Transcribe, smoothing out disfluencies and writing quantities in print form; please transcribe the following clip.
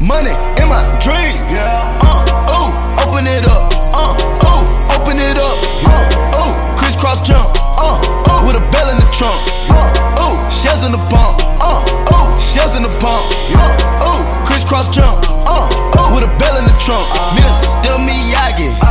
money in my dream. Open it up. Open it up. Crisscross jump. With a bell in the trunk. Shells in the pump. Shells in the pump. Crisscross jump. With a bell in the trunk. Miss, still Miyagi.